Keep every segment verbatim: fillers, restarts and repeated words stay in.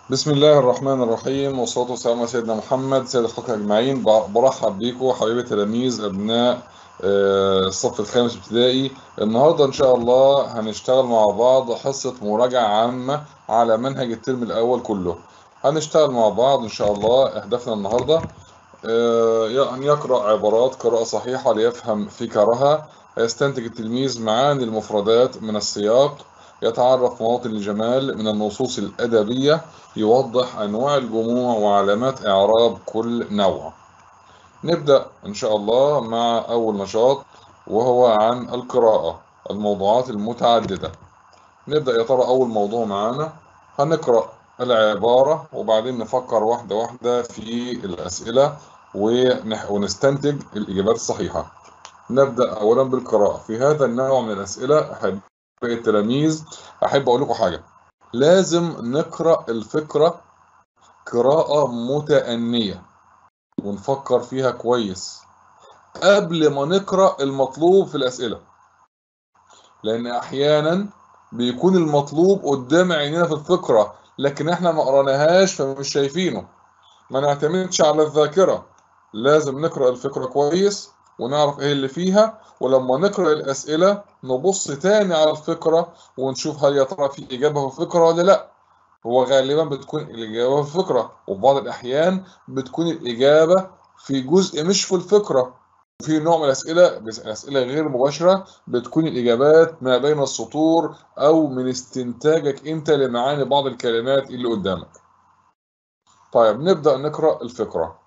بسم الله الرحمن الرحيم، والصلاة والسلام على سيدنا محمد سيد الخلق أجمعين. ب- برحب بيكم حبايبي تلاميذ أبناء آه، الصف الخامس ابتدائي. النهاردة إن شاء الله هنشتغل مع بعض حصة مراجعة عامة على منهج الترم الأول كله. هنشتغل مع بعض إن شاء الله. أهدافنا النهاردة آه، أن يقرأ عبارات قراءة صحيحة ليفهم فكرها، يستنتج التلميذ معاني المفردات من السياق، يتعرف مواطن الجمال من النصوص الأدبية، يوضح أنواع الجموع وعلامات إعراب كل نوع. نبدأ إن شاء الله مع أول نشاط، وهو عن القراءة، الموضوعات المتعددة. نبدأ يا ترى أول موضوع معانا، هنقرأ العبارة وبعدين نفكر واحدة واحدة في الأسئلة ونح- ونستنتج الإجابات الصحيحة. نبدأ أولا بالقراءة. في هذا النوع من الأسئلة أحب التلاميذ أحب أقول لكم حاجة: لازم نقرأ الفكرة قراءة متأنية ونفكر فيها كويس قبل ما نقرأ المطلوب في الأسئلة، لأن أحيانا بيكون المطلوب قدام عينينا في الفكرة لكن احنا ما قرأناهاش فمش شايفينه. ما نعتمدش على الذاكرة، لازم نقرأ الفكرة كويس ونعرف ايه اللي فيها، ولما نقرأ الأسئلة نبص تاني على الفكرة ونشوف هل يا ترى في إجابة في الفكرة ولا لأ. هو غالبا بتكون الإجابة في الفكرة، وفي بعض الأحيان بتكون الإجابة في جزء مش في الفكرة. في نوع من الأسئلة بس- أسئلة غير مباشرة بتكون الإجابات ما بين السطور أو من استنتاجك أنت لمعاني بعض الكلمات اللي قدامك. طيب نبدأ نقرأ الفكرة.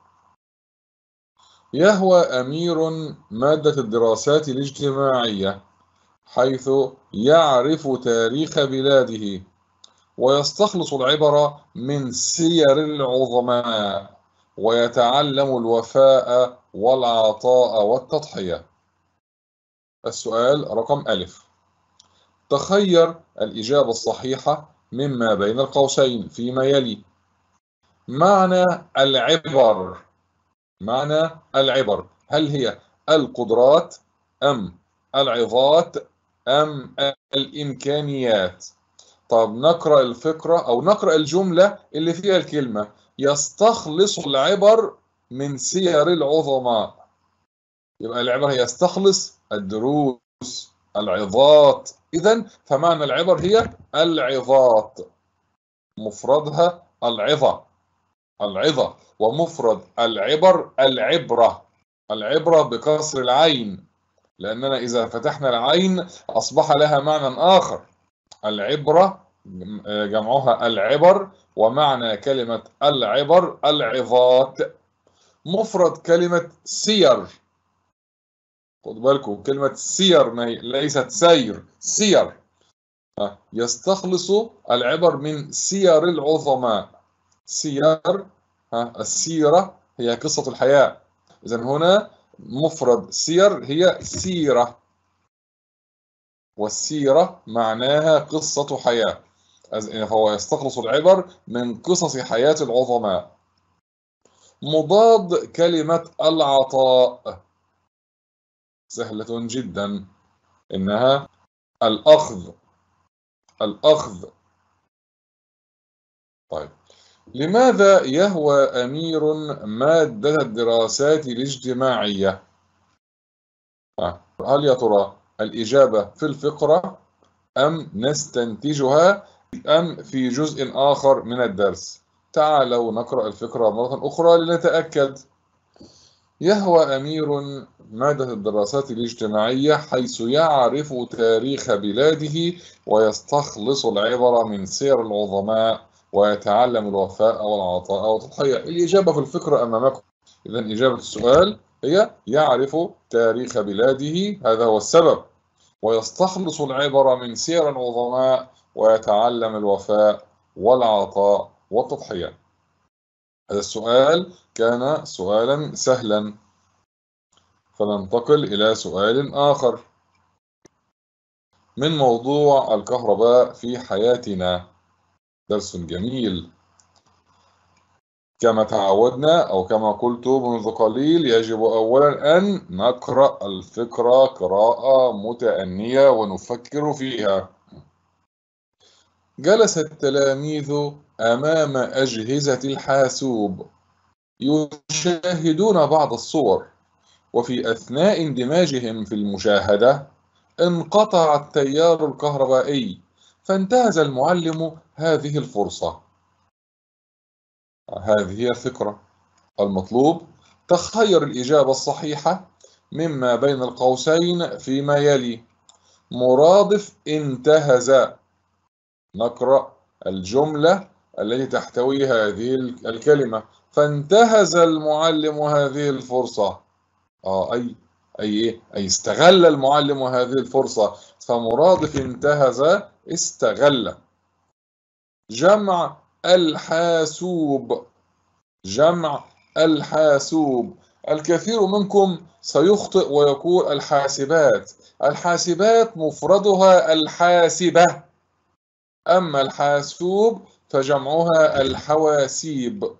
يهوى أمير مادة الدراسات الاجتماعية، حيث يعرف تاريخ بلاده ويستخلص العبر من سير العظماء ويتعلم الوفاء والعطاء والتضحية. السؤال رقم ألف: تخير الإجابة الصحيحة مما بين القوسين فيما يلي. معنى العبر، معنى العبر، هل هي القدرات أم العظات أم الإمكانيات؟ طب نقرأ الفكرة أو نقرأ الجملة اللي فيها الكلمة يستخلص العبر من سير العظماء. يبقى العبر هي يستخلص الدروس، العظات. إذن فمعنى العبر هي العظات، مفردها العظة، العظة، ومفرد العبر العبرة، العبرة بكسر العين، لأننا إذا فتحنا العين أصبح لها معنى آخر. العبرة جمعها العبر، ومعنى كلمة العبر العظات. مفرد كلمة سير، خد بالكم كلمة سير ما هي ليست سير، سير. يستخلص العبر من سير العظماء. سير، السيرة هي قصة الحياة، إذا هنا مفرد سير هي سيرة، والسيرة معناها قصة حياة، فهو يستخلص العبر من قصص حياة العظماء. مضاد كلمة العطاء سهلة جدا، إنها الأخذ، الأخذ. طيب، لماذا يهوى أمير مادة الدراسات الاجتماعية؟ هل يا ترى الإجابة في الفقرة أم نستنتجها أم في جزء آخر من الدرس؟ تعالوا نقرأ الفكرة مرة أخرى لنتأكد. يهوى أمير مادة الدراسات الاجتماعية حيث يعرف تاريخ بلاده ويستخلص العبر من سير العظماء ويتعلم الوفاء والعطاء والتضحية. الإجابة في الفكرة أمامكم. إذا إجابة السؤال هي يعرف تاريخ بلاده، هذا هو السبب، ويستخلص العبر من سير العظماء ويتعلم الوفاء والعطاء والتضحية. هذا السؤال كان سؤالا سهلا. فننتقل إلى سؤال آخر من موضوع الكهرباء في حياتنا. درس جميل. كما تعودنا أو كما قلت منذ قليل، يجب أولا أن نقرأ الفكرة قراءة متأنية ونفكر فيها. جلس التلاميذ أمام أجهزة الحاسوب يشاهدون بعض الصور، وفي أثناء اندماجهم في المشاهدة انقطع التيار الكهربائي، فانتهز المعلم هذه الفرصة. هذه هي الفكرة. المطلوب تخير الإجابة الصحيحة مما بين القوسين فيما يلي. مرادف انتهز. نقرأ الجملة التي تحتوي هذه الكلمة. فانتهز المعلم هذه الفرصة. آه أي أي إيه؟ أي استغل المعلم هذه الفرصة. فمرادف انتهز استغل. جمع الحاسوب. جمع الحاسوب. الكثير منكم سيخطئ ويقول الحاسبات. الحاسبات مفردها الحاسبة، أما الحاسوب فجمعها الحواسيب.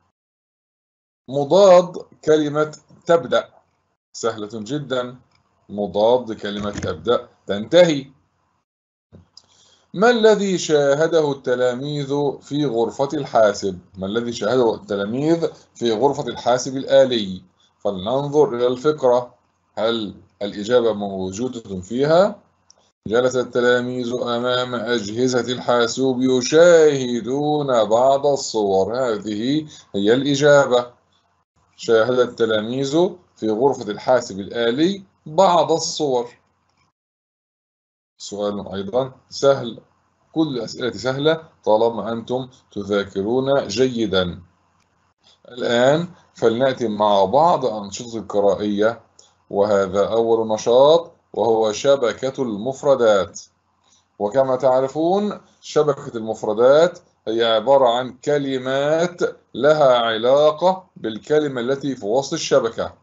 مضاد كلمة تبدأ. سهلة جدا. مضاد كلمة تبدأ تنتهي. ما الذي شاهده التلاميذ في غرفة الحاسب؟ ما الذي شاهده التلاميذ في غرفة الحاسب الآلي؟ فلننظر إلى الفكرة. هل الإجابة موجودة فيها؟ جلس التلاميذ أمام أجهزة الحاسوب يشاهدون بعض الصور. هذه هي الإجابة. شاهد التلاميذ في غرفة الحاسب الآلي بعض الصور. سؤال أيضا سهل. كل الأسئلة سهلة طالما أنتم تذاكرون جيدا. الآن فلنأتي مع بعض أنشطة القرائية، وهذا أول نشاط وهو شبكة المفردات. وكما تعرفون شبكة المفردات هي عبارة عن كلمات لها علاقة بالكلمة التي في وسط الشبكة.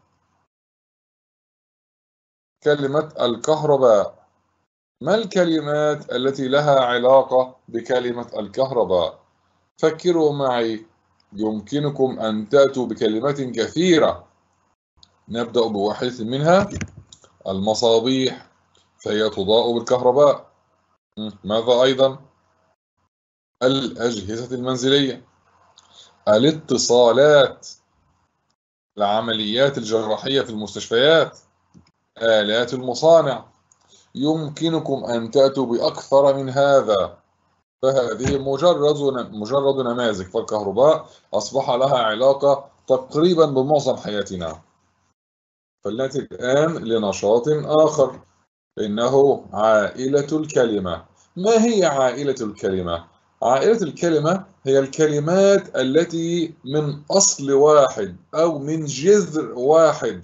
كلمة الكهرباء. ما الكلمات التي لها علاقة بكلمة الكهرباء؟ فكروا معي. يمكنكم أن تأتوا بكلمات كثيرة. نبدأ بواحدة منها. المصابيح، فهي تضاء بالكهرباء. ماذا أيضا؟ الأجهزة المنزلية. الاتصالات. العمليات الجراحية في المستشفيات. آلات المصانع. يمكنكم أن تأتوا بأكثر من هذا، فهذه مجرد مجرد نماذج. فالكهرباء أصبح لها علاقة تقريبا بمعظم حياتنا. فلنأتي الآن لنشاط آخر، إنه عائلة الكلمة. ما هي عائلة الكلمة؟ عائلة الكلمة هي الكلمات التي من أصل واحد أو من جذر واحد.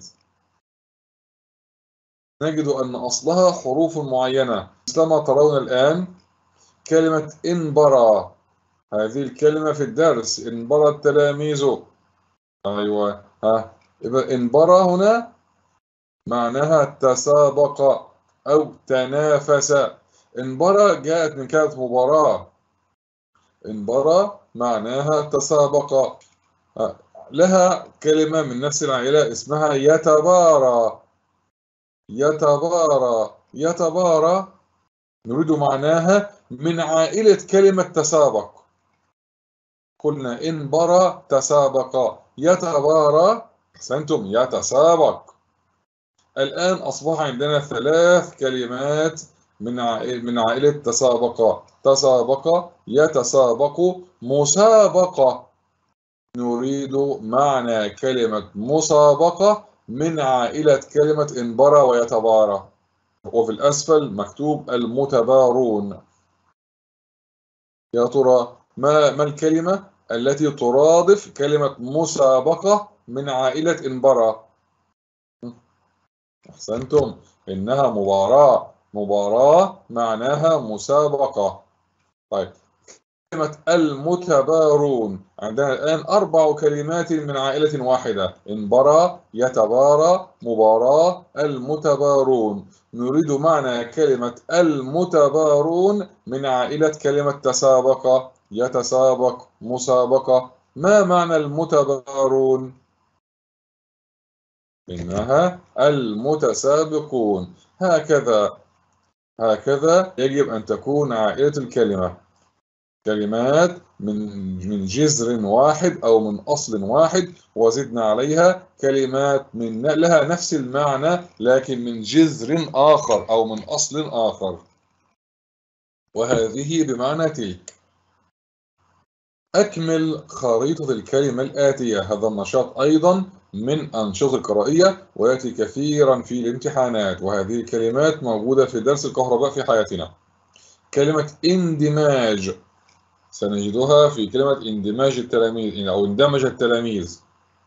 نجد أن أصلها حروف معينة، مثلما ترون الآن كلمة انبرى. هذه الكلمة في الدرس انبرى التلاميذ. أيوة، ها يبقى انبرى هنا معناها تسابق أو تنافس. انبرى جاءت من كلمة مباراة. انبرى معناها تسابق. لها كلمة من نفس العائلة اسمها يتبارى. يتبارى يتبارى نريد معناها من عائلة كلمة تسابق. قلنا انبرى تسابق. يتبارى أحسنتم يتسابق. الآن أصبح عندنا ثلاث كلمات من عائلة من عائلة تسابق. تسابق، يتسابق، مسابقة. نريد معنى كلمة مسابقة من عائلة كلمة انبرى ويتبارى. وفي الأسفل مكتوب المتبارون. يا ترى ما ما الكلمة التي ترادف كلمة مسابقة من عائلة انبرى؟ أحسنتم، إنها مباراة. مباراة معناها مسابقة. طيب، كلمة المتبارون عندنا الآن أربع كلمات من عائلة واحدة: انبرى، يتبارى، مباراة، المتبارون. نريد معنى كلمة المتبارون من عائلة كلمة تسابق، يتسابق، مسابقة. ما معنى المتبارون؟ إنها المتسابقون. هكذا هكذا يجب أن تكون عائلة الكلمة. كلمات من من جذر واحد أو من أصل واحد، وزدنا عليها كلمات من لها نفس المعنى لكن من جذر آخر أو من أصل آخر، وهذه بمعنى تلك. أكمل خريطة الكلمة الآتية. هذا النشاط أيضا من أنشطة القرائية ويأتي كثيرا في الامتحانات، وهذه الكلمات موجودة في درس الكهرباء في حياتنا. كلمة اندماج سنجدها في كلمة اندماج التلاميذ أو اندمج التلاميذ.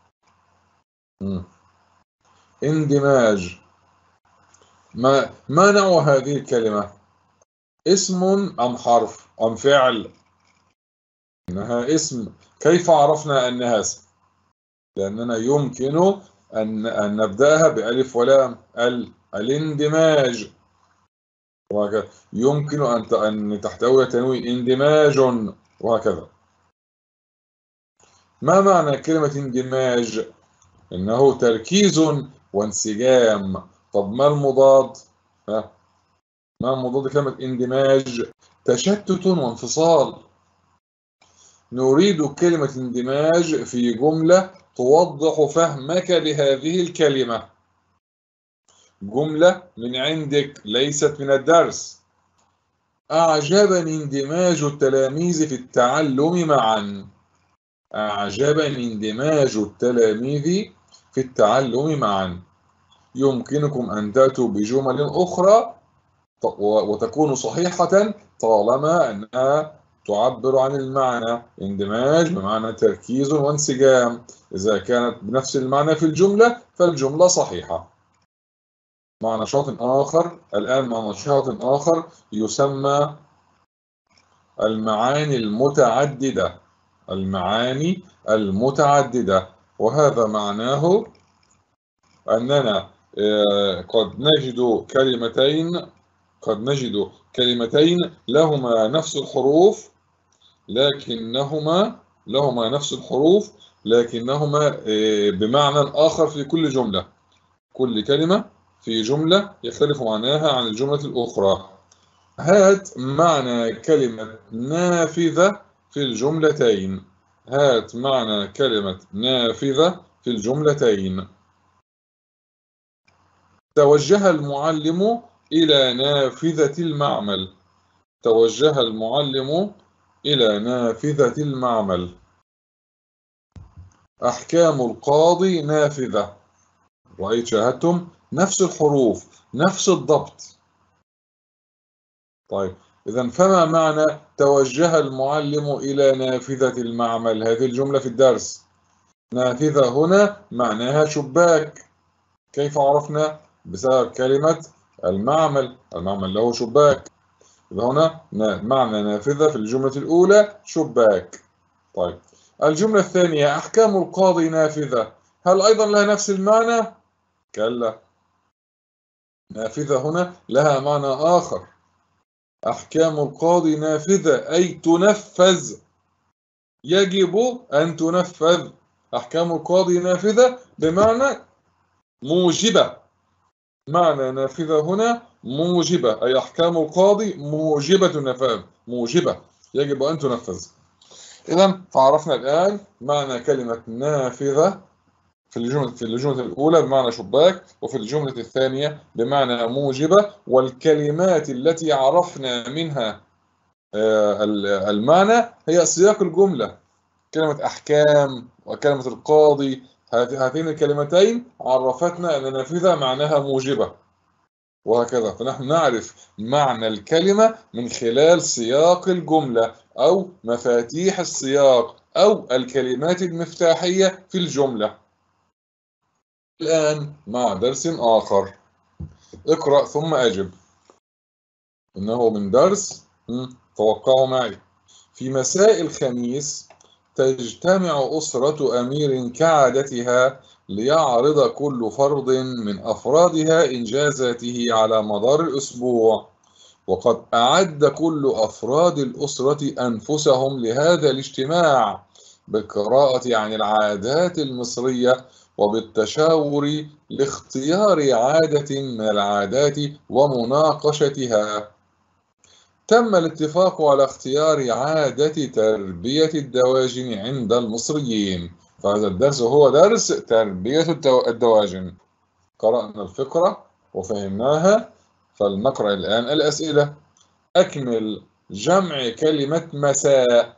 اندماج، ما ما نوع هذه الكلمة؟ اسم أم حرف أم فعل؟ إنها اسم. كيف عرفنا أنها اسم؟ لأننا يمكن أن أن نبدأها بألف ولام. ال الاندماج، وهكذا. يمكن أن أن تحتوي تنوين اندماج، وهكذا. ما معنى كلمة اندماج؟ إنه تركيز وانسجام. طب ما المضاد؟ ها؟ ما مضاد كلمة اندماج؟ تشتت وانفصال. نريد كلمة اندماج في جملة توضح فهمك لهذه الكلمة. جملة من عندك ليست من الدرس. أعجبني اندماج التلاميذ في التعلم معا. أعجبني اندماج التلاميذ في التعلم معا. يمكنكم أن تأتوا بجمل أخرى وتكون صحيحة طالما أنها تعبر عن المعنى. اندماج بمعنى تركيز وانسجام. إذا كانت بنفس المعنى في الجملة فالجملة صحيحة. مع نشاط آخر الآن، مع نشاط آخر يسمى المعاني المتعددة. المعاني المتعددة، وهذا معناه أننا قد نجد كلمتين قد نجد كلمتين لهما نفس الحروف لكنهما لهما نفس الحروف لكنهما بمعنى آخر في كل جملة. كل كلمة في جملة يختلف معناها عن الجملة الأخرى. هات معنى كلمة نافذة في الجملتين. هات معنى كلمة نافذة في الجملتين. توجه المعلم إلى نافذة المعمل. توجه المعلم إلى نافذة المعمل. أحكام القاضي نافذة. رأيت، شاهدتم؟ نفس الحروف، نفس الضبط. طيب، إذا فما معنى توجه المعلم إلى نافذة المعمل؟ هذه الجملة في الدرس. نافذة هنا معناها شباك. كيف عرفنا؟ بسبب كلمة المعمل. المعمل له شباك. يبقى هنا معنى نافذة في الجملة الأولى شباك. طيب، الجملة الثانية أحكام القاضي نافذة، هل أيضا لها نفس المعنى؟ كلا، نافذة هنا لها معنى آخر. أحكام القاضي نافذة أي تنفذ، يجب أن تنفذ. أحكام القاضي نافذة بمعنى موجبة. معنى نافذة هنا موجبة، أي أحكام القاضي موجبة النفاذ، موجبة، يجب أن تنفذ. إذا فعرفنا الآن معنى كلمة نافذة في الجملة في الجملة الأولى بمعنى شباك، وفي الجملة الثانية بمعنى موجبة. والكلمات التي عرفنا منها المعنى هي سياق الجملة. كلمة أحكام وكلمة القاضي، هاتين الكلمتين عرفتنا أن نافذة معناها موجبة، وهكذا. فنحن نعرف معنى الكلمة من خلال سياق الجملة أو مفاتيح السياق أو الكلمات المفتاحية في الجملة. الآن مع درس آخر. اقرأ ثم أجب. إنه من درس، توقعوا معي. في مساء الخميس تجتمع أسرة أمير كعادتها ليعرض كل فرد من أفرادها إنجازاته على مدار الأسبوع. وقد أعد كل أفراد الأسرة أنفسهم لهذا الاجتماع بالقراءة عن العادات المصرية وبالتشاور لاختيار عادة من العادات ومناقشتها. تم الاتفاق على اختيار عادة تربية الدواجن عند المصريين. فهذا الدرس هو درس تربية الدواجن. قرأنا الفقرة وفهمناها، فلنقرأ الآن الأسئلة. أكمل جمع كلمة مساء.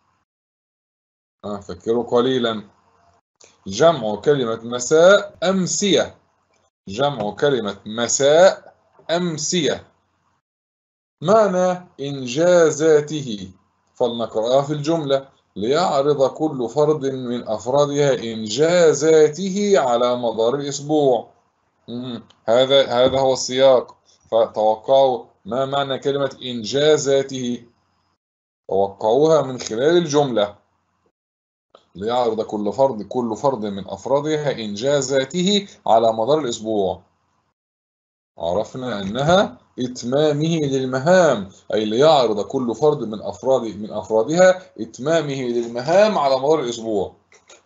فكروا قليلا. جمع كلمة مساء أمسية. جمع كلمة مساء أمسية. معنى إنجازاته، فلنقرأها في الجملة. ليعرض كل فرد من أفرادها إنجازاته على مدار الأسبوع. هذا هذا هو السياق. فتوقعوا ما معنى كلمة إنجازاته. توقعوها من خلال الجملة. ليعرض كل فرد كل فرد من أفرادها إنجازاته على مدار الأسبوع. عرفنا أنها إتمامه للمهام، أي ليعرض كل فرد من أفراد من أفرادها إتمامه للمهام على مدار الأسبوع.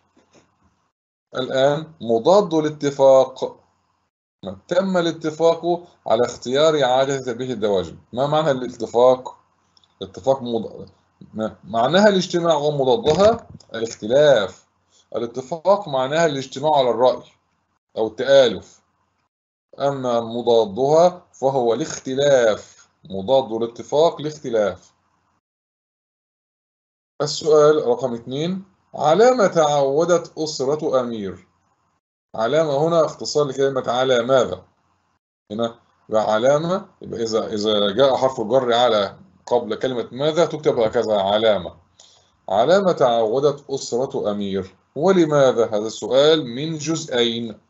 الآن مضاد الاتفاق. تم الاتفاق على اختيار إعادة تربية الدواجن. ما معنى الاتفاق؟ الاتفاق مض... معناها الاجتماع، ومضادها الاختلاف. الاتفاق معناها الاجتماع على الرأي أو التآلف، أما مضادها فهو الاختلاف. مضاد الاتفاق الاختلاف. السؤال رقم اثنين. علامة تعودت أسرة أمير. علامة هنا اختصار لكلمة على ماذا. هنا يبقى علامة، يبقى إذا إذا جاء حرف الجر على قبل كلمة ماذا تكتب هكذا علامة. علامة تعودت أسرة أمير. ولماذا؟ هذا السؤال من جزئين.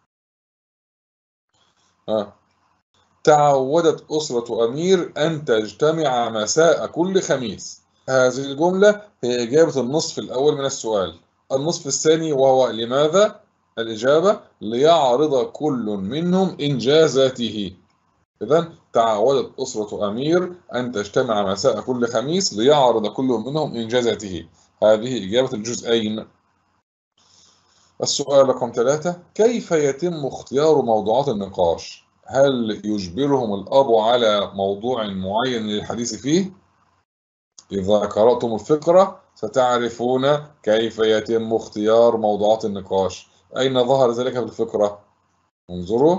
ها. تعودت أسرة أمير أن تجتمع مساء كل خميس. هذه الجملة هي إجابة النصف الأول من السؤال. النصف الثاني وهو لماذا؟ الإجابة ليعرض كل منهم إنجازاته. إذن تعودت أسرة أمير أن تجتمع مساء كل خميس ليعرض كل منهم إنجازاته. هذه إجابة الجزئين. السؤال رقم ثلاثة. كيف يتم اختيار موضوعات النقاش؟ هل يجبرهم الأب على موضوع معين للحديث فيه؟ إذا قرأتم الفقرة ستعرفون كيف يتم اختيار موضوعات النقاش. أين ظهر ذلك في الفقرة؟ انظروا.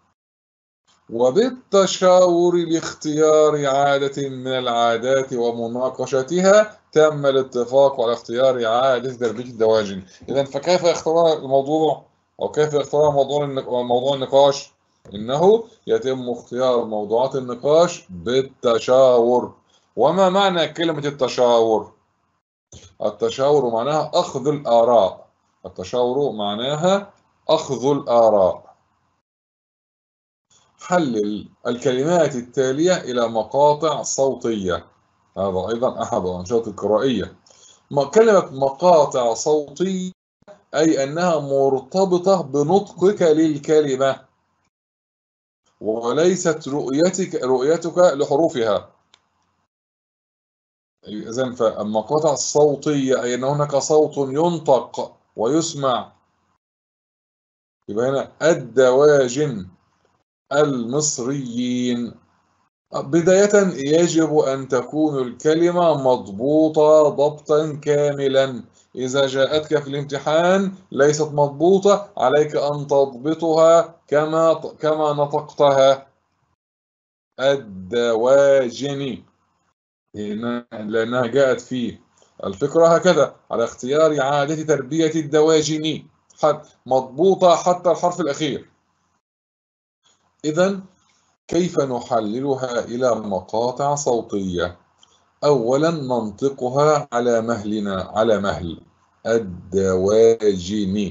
وبالتشاور لاختيار عادة من العادات ومناقشتها تم الاتفاق على اختيار عادة تربية الدواجن. إذن فكيف يختار الموضوع أو كيف يختار موضوع موضوع النقاش؟ إنه يتم اختيار موضوعات النقاش بالتشاور. وما معنى كلمة التشاور؟ التشاور معناها أخذ الآراء. التشاور معناها أخذ الآراء. حلل الكلمات التالية إلى مقاطع صوتية. هذا أيضا أحد الأنشطة القرائية. كلمة مقاطع صوتية أي أنها مرتبطة بنطقك للكلمة وليست رؤيتك رؤيتك لحروفها. إذن فالمقاطع الصوتية أي أن هناك صوت ينطق ويسمع. يبقى هنا الدواجن المصريين. بداية يجب أن تكون الكلمة مضبوطة ضبطا كاملا. إذا جاءتك في الامتحان ليست مضبوطة عليك أن تضبطها كما كما نطقتها. الدواجن، لأنها جاءت في الفكرة هكذا على اختيار عادة تربية الدواجن مضبوطة حتى الحرف الأخير. إذن كيف نحللها إلى مقاطع صوتية؟ أولا ننطقها على مهلنا على مهل. الدواجن.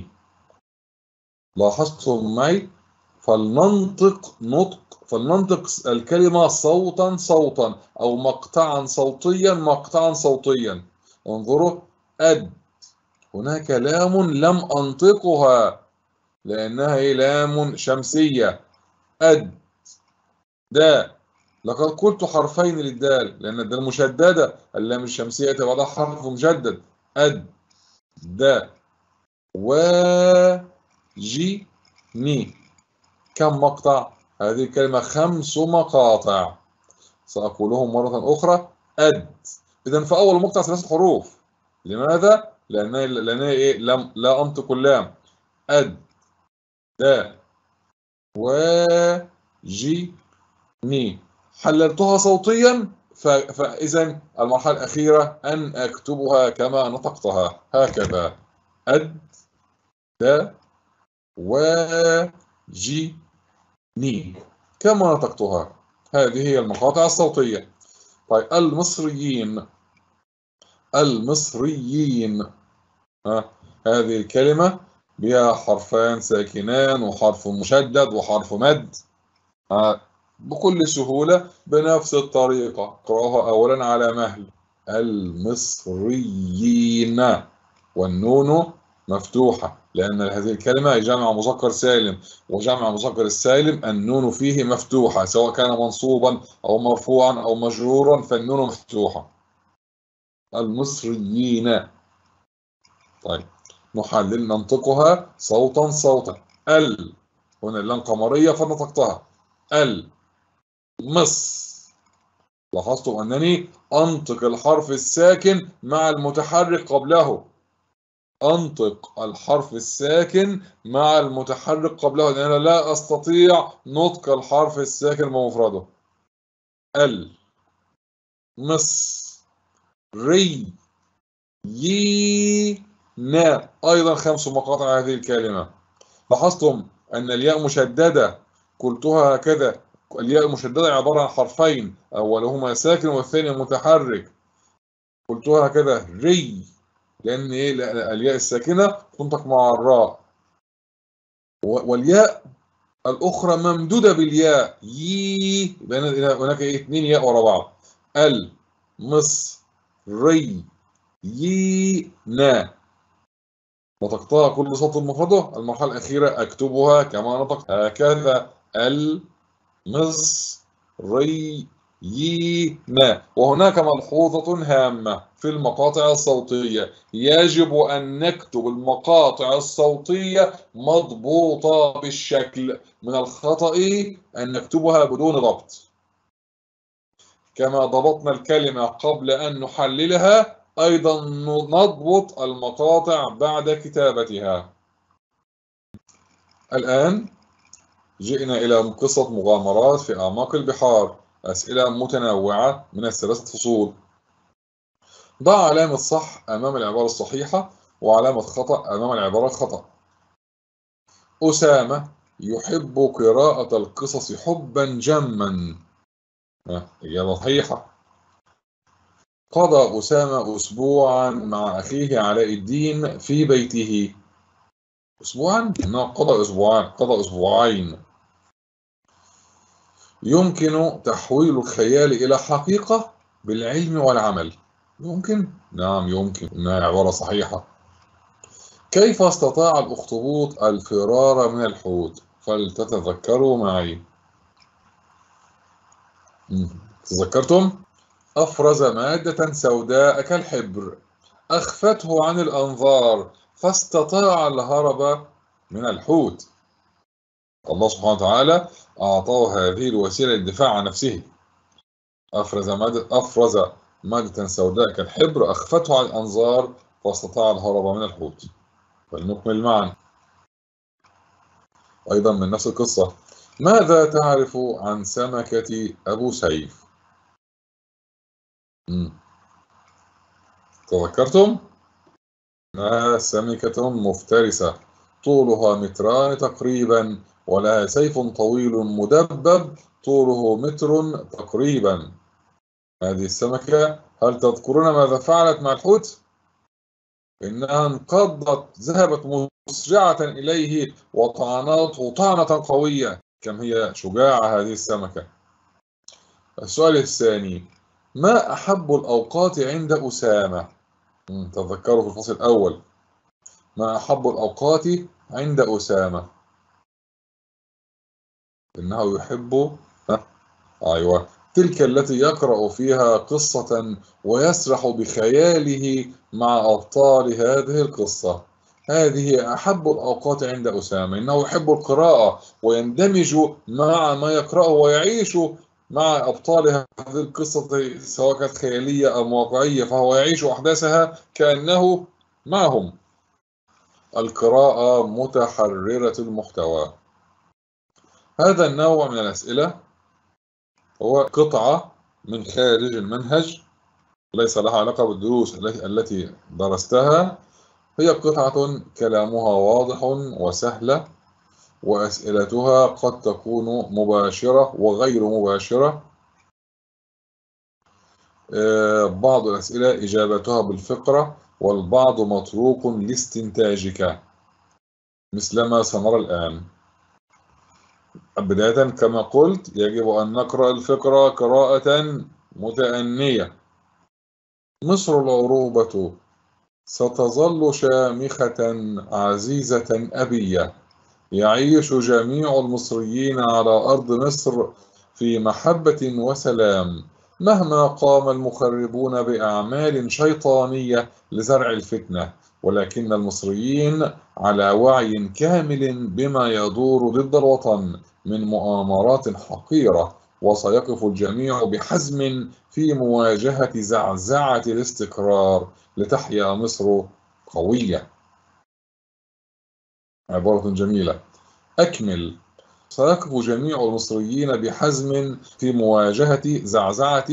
لاحظتم معي؟ فلننطق نطق فلننطق الكلمة صوتا صوتا أو مقطعا صوتيا مقطعا صوتيا. انظروا. أد. هناك لام لم أنطقها لأنها لام شمسية. أد. دا. لقد قلت حرفين للدال لأن الدال مشددة. اللام الشمسية بعدها حرف مشدد. أد. دا. واجي ني. كم مقطع؟ هذه الكلمة خمس مقاطع. سأقولهم مرة أخرى أد. إذا فأول مقطع ثلاثة حروف. لماذا؟ لأنها لأنها إيه؟ لم لا أنطق اللام. أد دا و جي ني. حللتها صوتيا، فإذا المرحلة الأخيرة أن أكتبها كما نطقتها هكذا: أد دا و جي ني، كما نطقتها. هذه هي المقاطع الصوتية. طيب المصريين، المصريين ها، هذه الكلمة بها حرفان ساكنان وحرف مشدد وحرف مد ها، بكل سهولة بنفس الطريقة. اقرأها أولا على مهل: المصريين، والنون مفتوحة لأن هذه الكلمة جمع مذكر سالم، وجمع مذكر السالم النون فيه مفتوحة، سواء كان منصوبا أو مرفوعا أو مجرورا فالنون مفتوحة. المصريين. طيب نحلل ننطقها صوتا صوتا. ال، هنا اللام قمرية فنطقتها ال مص. لاحظتم أنني أنطق الحرف الساكن مع المتحرك قبله. أنطق الحرف الساكن مع المتحرك قبله، لأن أنا لا أستطيع نطق الحرف الساكن بمفرده. ال مص ري يي نا. أيضا خمس مقاطع هذه الكلمة. لاحظتم أن الياء مشددة، قلتها هكذا: الياء المشددة عبارة عن حرفين، أولهما ساكن والثاني متحرك. قلتها هكذا: ري، لأن إيه؟ الياء الساكنة تنطق مع الراء، والياء الأخرى ممدودة بالياء يي، بين هناك إيه؟ اثنين ياء ورا بعض. ال مص ري يي نا. نطقتها كل صوت مفرده. المرحلة الأخيرة أكتبها كما نطقت هكذا: المصريين. وهناك ملحوظة هامة في المقاطع الصوتية: يجب أن نكتب المقاطع الصوتية مضبوطة بالشكل. من الخطأ أن نكتبها بدون ضبط. كما ضبطنا الكلمة قبل أن نحللها، أيضا نضبط المقاطع بعد كتابتها. الآن جئنا إلى قصة مغامرات في أعماق البحار. أسئلة متنوعة من الثلاثة فصول. ضع علامة صح أمام العبارة الصحيحة وعلامة خطأ أمام العبارة الخطأ. أسامة يحب قراءة القصص حبا جما. إجابة صحيحة. قضى أسامة أسبوعا مع أخيه علاء الدين في بيته. أسبوعا؟ إنه قضى أسبوعان، قضى أسبوعين. يمكن تحويل الخيال إلى حقيقة بالعلم والعمل. يمكن؟ نعم يمكن، إنها عبارة صحيحة. كيف استطاع الأخطبوط الفرار من الحوت؟ فلتتذكروا معي. تذكرتم؟ أفرز مادة سوداء كالحبر، أخفته عن الأنظار فاستطاع الهرب من الحوت. الله سبحانه وتعالى أعطاه هذه الوسيلة للدفاع عن نفسه. أفرز مادة أفرز مادة سوداء كالحبر أخفته عن الأنظار فاستطاع الهرب من الحوت. فلنكمل معا. أيضا من نفس القصة: ماذا تعرف عن سمكة أبو سيف؟ مم. تذكرتم؟ إنها سمكة مفترسة طولها متران تقريبا، ولها سيف طويل مدبب طوله متر تقريبا. هذه السمكة، هل تذكرون ماذا فعلت مع الحوت؟ إنها انقضت، ذهبت مسرعة إليه وطعنته طعنة قوية. كم هي شجاعة هذه السمكة. السؤال الثاني: ما أحب الأوقات عند أسامة؟ تذكروا في الفصل الأول. ما أحب الأوقات عند أسامة؟ إنه يحب أيوة تلك التي يقرأ فيها قصة ويسرح بخياله مع أبطال هذه القصة. هذه أحب الأوقات عند أسامة. إنه يحب القراءة ويندمج مع ما يقرأه ويعيش مع أبطال هذه القصة سواء كانت خيالية أو واقعية، فهو يعيش أحداثها كأنه معهم. القراءة متحررة المحتوى. هذا النوع من الأسئلة هو قطعة من خارج المنهج، ليس لها علاقة بالدروس التي درستها. هي قطعة كلامها واضح وسهلة، وأسئلتها قد تكون مباشرة وغير مباشرة. بعض الأسئلة إجابتها بالفقرة، والبعض متروك لاستنتاجك، مثلما سنرى الآن. بداية كما قلت، يجب أن نقرأ الفقرة قراءة متأنية. مصر العروبة ستظل شامخة عزيزة أبية، يعيش جميع المصريين على أرض مصر في محبة وسلام، مهما قام المخربون بأعمال شيطانية لزرع الفتنة، ولكن المصريين على وعي كامل بما يدور ضد الوطن من مؤامرات حقيرة، وسيقف الجميع بحزم في مواجهة زعزعة الاستقرار لتحيا مصر قوية. عبارة جميلة. أكمل. سيقف جميع المصريين بحزم في مواجهة زعزعة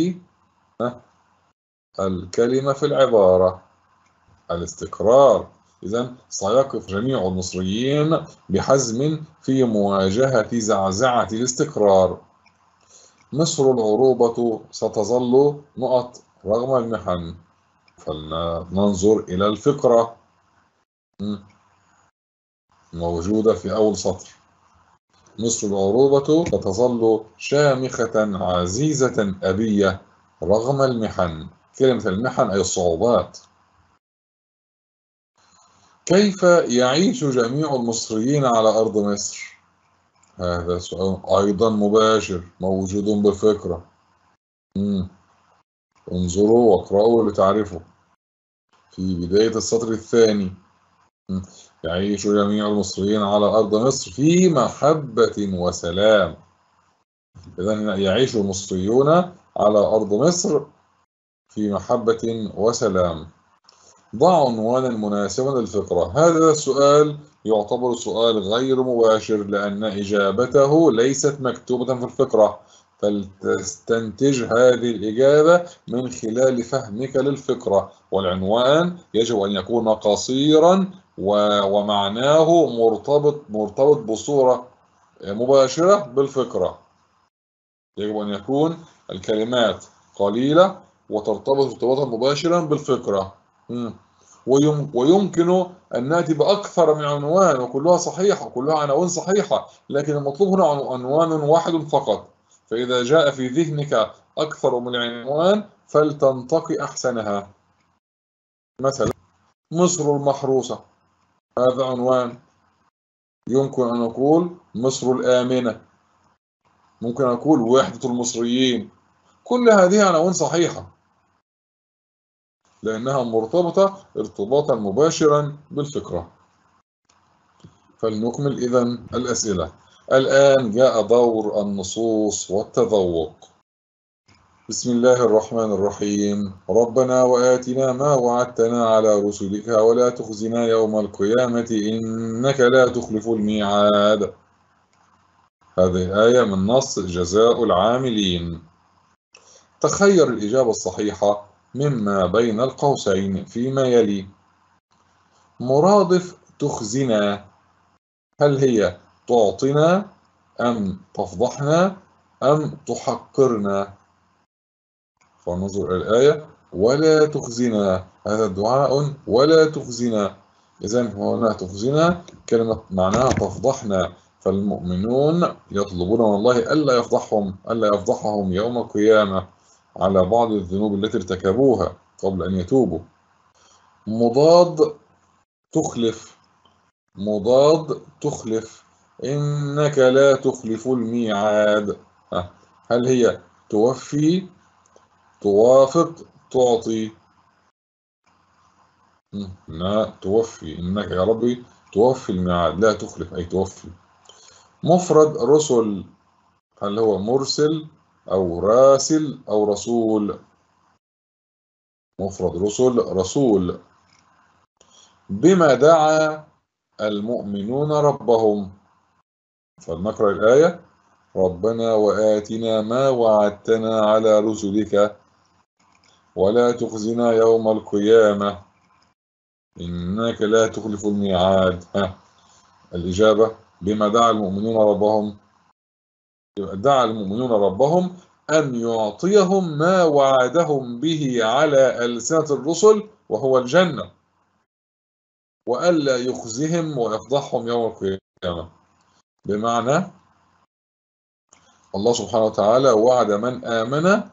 الكلمة في العبارة الاستقرار. إذن سيقف جميع المصريين بحزم في مواجهة زعزعة الاستقرار. مصر العروبة ستظل نقط رغم المحن. فلننظر إلى الفقرة موجودة في أول سطر. مصر العروبة ستظل شامخة عزيزة أبية رغم المحن. كلمة المحن أي الصعوبات. كيف يعيش جميع المصريين على أرض مصر؟ هذا سؤال أيضا مباشر موجود بالفكرة. مم. انظروا واقرأوا لتعرفوا. في بداية السطر الثاني، مم. يعيش جميع المصريين على أرض مصر في محبة وسلام. إذن يعيش المصريون على أرض مصر في محبة وسلام. ضع عنوانا مناسبا للفقرة. هذا السؤال يعتبر سؤال غير مباشر لأن إجابته ليست مكتوبة في الفقرة، فلتستنتج هذه الإجابة من خلال فهمك للفقرة. والعنوان يجب أن يكون قصيرا ومعناه مرتبط مرتبط بصورة مباشرة بالفقرة. يجب أن يكون الكلمات قليلة وترتبط ارتباطا مباشرا بالفكرة. ويمكن أن نأتي بأكثر من عنوان وكلها صحيحة وكلها عناوين صحيحة، لكن المطلوب هنا عنوان واحد فقط. فإذا جاء في ذهنك أكثر من عنوان فلتنتقي أحسنها. مثلا مصر المحروسة، هذا عنوان. يمكن أن نقول مصر الآمنة، ممكن أقول وحدة المصريين. كل هذه عناوين صحيحة لأنها مرتبطة ارتباطا مباشرا بالفكرة. فلنكمل إذن الأسئلة. الآن جاء دور النصوص والتذوق. بسم الله الرحمن الرحيم. ربنا وآتنا ما وعدتنا على رسلك ولا تخزنا يوم القيامة إنك لا تخلف الميعاد. هذه الآية من نص جزاء العاملين. تخير الإجابة الصحيحة مما بين القوسين فيما يلي. مرادف تخزنا، هل هي تعطنا أم تفضحنا أم تحقرنا؟ فننظر إلى الآية. ولا تخزنا، هذا الدعاء ولا تخزنا. إذن هنا تخزنا كلمة معناها تفضحنا، فالمؤمنون يطلبون من الله ألا يفضحهم ألا يفضحهم يوم القيامة على بعض الذنوب التي ارتكبوها قبل أن يتوبوا. مضاد تخلف، مضاد تخلف، إنك لا تخلف الميعاد. هل هي توفي، توافق، تعطي؟ لا، توفي. إنك يا ربي توفي الميعاد، لا تخلف أي توفي. مفرد رسل، هل هو مرسل أو راسل أو رسول. مفرد رسل رسول. بما دعا المؤمنون ربهم. فلنقرأ الآية: ربنا وآتنا ما وعدتنا على رسلك ولا تخزنا يوم القيامة إنك لا تخلف الميعاد. ها الإجابة: بما دعا المؤمنون ربهم. دعا المؤمنون ربهم أن يعطيهم ما وعدهم به على ألسنة الرسل وهو الجنة، وألا يخزهم ويفضحهم يوم القيامة. بمعنى الله سبحانه وتعالى وعد من آمن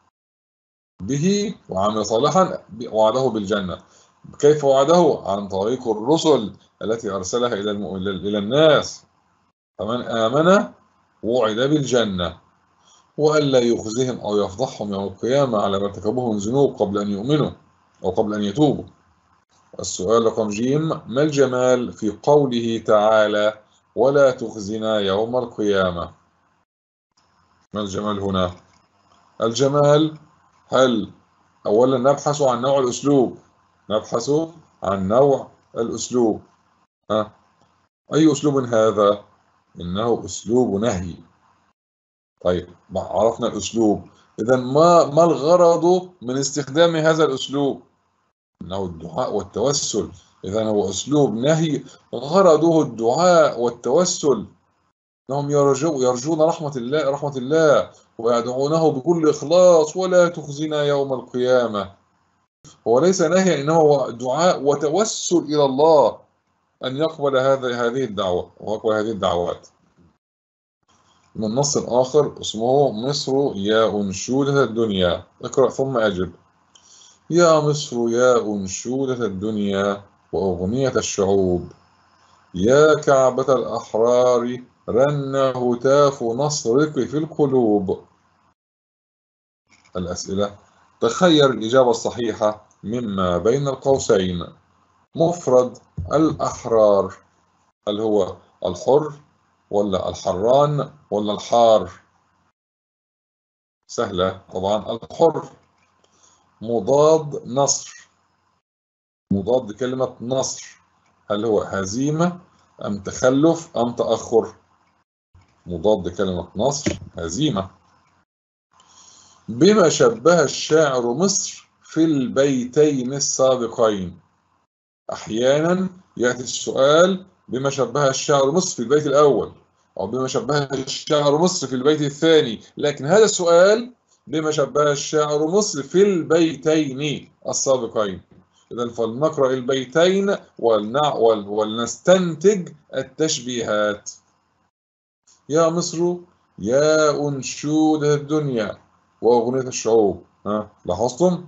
به وعمل صالحا وعده بالجنة. كيف وعده؟ عن طريق الرسل التي أرسلها إلى إلى الناس. فمن آمن وعد بالجنة، وألا يخزهم أو يفضحهم يوم القيامة على ما ارتكبوه من ذنوب قبل أن يؤمنوا أو قبل أن يتوبوا. السؤال رقم جيم: ما الجمال في قوله تعالى ولا تخزنا يوم القيامة؟ ما الجمال هنا؟ الجمال، هل أولا نبحث عن نوع الأسلوب، نبحث عن نوع الأسلوب. ها أي أسلوب هذا؟ إنه أسلوب نهي. طيب عرفنا الأسلوب، إذا ما ما الغرض من استخدام هذا الأسلوب؟ إنه الدعاء والتوسل. إذا هو أسلوب نهي غرضه الدعاء والتوسل، إنهم يرجو يرجون رحمة الله رحمة الله ويدعونه بكل إخلاص ولا تخزنا يوم القيامة. هو ليس نهيا، إنما هو دعاء وتوسل إلى الله أن يقبل هذا هذه الدعوة ويقبل هذه الدعوات. من نص آخر اسمه مصر يا أنشودة الدنيا. اقرأ ثم أجب. يا مصر يا أنشودة الدنيا وأغنية الشعوب، يا كعبة الأحرار رن هتاف نصرك في القلوب. الأسئلة: تخير الإجابة الصحيحة مما بين القوسين. مفرد الأحرار، هل هو الحر ولا الحران ولا الحار؟ سهلة طبعا الحر. مضاد نصر، مضاد كلمة نصر، هل هو هزيمة أم تخلف أم تأخر؟ مضاد كلمة نصر هزيمة. بما شبه الشاعر مصر في البيتين السابقين. أحيانا يأتي السؤال بما شبه الشاعر مصر في البيت الأول، أو بما شبه الشاعر مصر في البيت الثاني، لكن هذا السؤال بما شبه الشاعر مصر في البيتين السابقين. إذا فلنقرأ البيتين ولنع ولنستنتج التشبيهات. يا مصر يا أنشود الدنيا وأغنية الشعوب. ها لاحظتم؟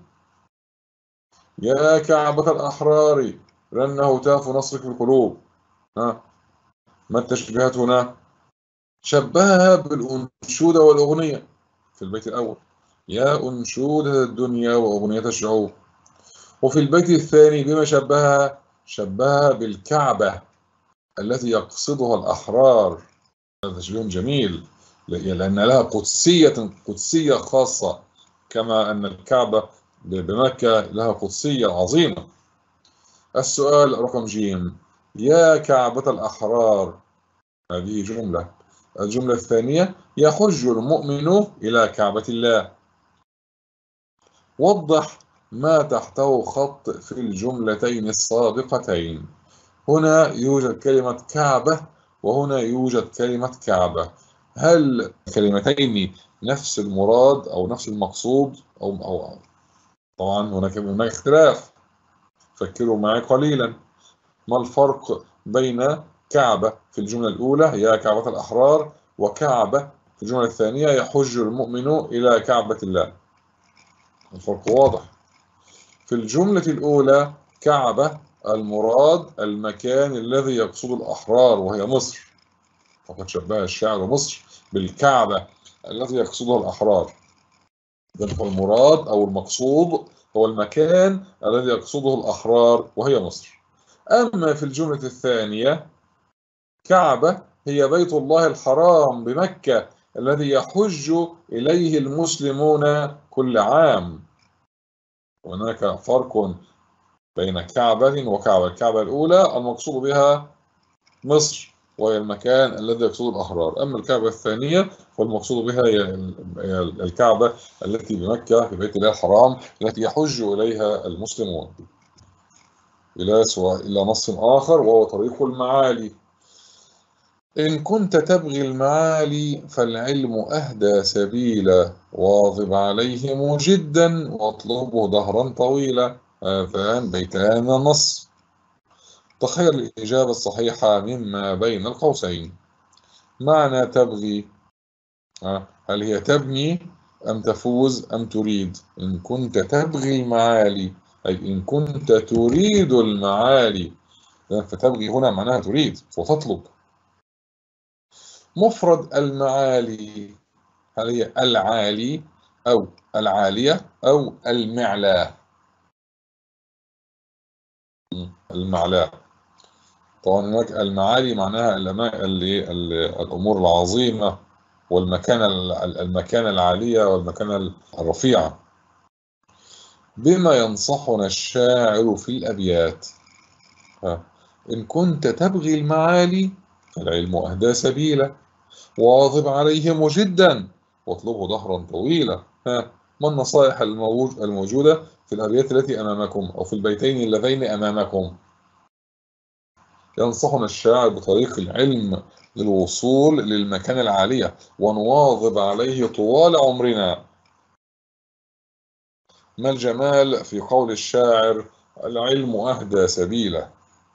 يا كعبة الأحرار رن هتاف نصرك في القلوب. ها ما التشبيهات هنا؟ شبهها بالأنشودة والأغنية في البيت الأول، يا أنشودة الدنيا وأغنية الشعوب. وفي البيت الثاني بما شبهها، شبهها بالكعبة التي يقصدها الأحرار. هذا تشبيه جميل لأن لها قدسية قدسية خاصة، كما أن الكعبة بمكة لها قدسية عظيمة. السؤال رقم جيم: يا كعبة الأحرار، هذه جملة. الجملة الثانية: يحج المؤمن إلى كعبة الله. وضح ما تحته خط في الجملتين السابقتين. هنا يوجد كلمة كعبة وهنا يوجد كلمة كعبة، هل كلمتين نفس المراد أو نفس المقصود أو أو طبعا هناك هناك اختلاف. فكروا معي قليلا، ما الفرق بين كعبة في الجملة الأولى يا كعبة الأحرار وكعبة في الجملة الثانية يحج المؤمن إلى كعبة الله؟ الفرق واضح. في الجملة الأولى كعبة المراد المكان الذي يقصد الأحرار وهي مصر، فقد شبه الشاعر مصر بالكعبة التي يقصدها الأحرار. ذلك المراد أو المقصود هو المكان الذي يقصده الأحرار وهي مصر. أما في الجملة الثانية كعبة هي بيت الله الحرام بمكة الذي يحج إليه المسلمون كل عام. هناك فرق بين كعبة وكعبة. الكعبة الأولى المقصود بها مصر، وهي المكان الذي يقصده الأحرار. أما الكعبة الثانية فالمقصود بها هي الكعبة التي بمكة في بيت الله الحرام التي يحج إليها المسلمون. إلى سواء إلى نص آخر وهو طريق المعالي. إن كنت تبغي المعالي فالعلم أهدى سبيلا، واظب عليه مجدا واطلبه دهرا طويلا. هذان بيتان من النص. تخير الإجابة الصحيحة مما بين القوسين. معنى تبغي، هل هي تبني أم تفوز أم تريد؟ إن كنت تبغي المعالي أي إن كنت تريد المعالي، فتبغي هنا معناها تريد وتطلب. مفرد المعالي، هل هي العالي أو العالية أو المعلى؟ المعلى. طبعا هناك المعالي معناها الأمور العظيمة والمكان المكانة العالية والمكانة الرفيعة. بما ينصحنا الشاعر في الأبيات. إن كنت تبغي المعالي فالعلم أهدى سبيلا، واظب عليه مجدا واطلبه دهرا طويلا. ها ما النصائح الموجودة في الأبيات التي أمامكم أو في البيتين اللذين أمامكم؟ ينصحنا الشاعر بطريق العلم للوصول للمكانة العالية ونواظب عليه طوال عمرنا. ما الجمال في قول الشاعر العلم أهدى سبيلا؟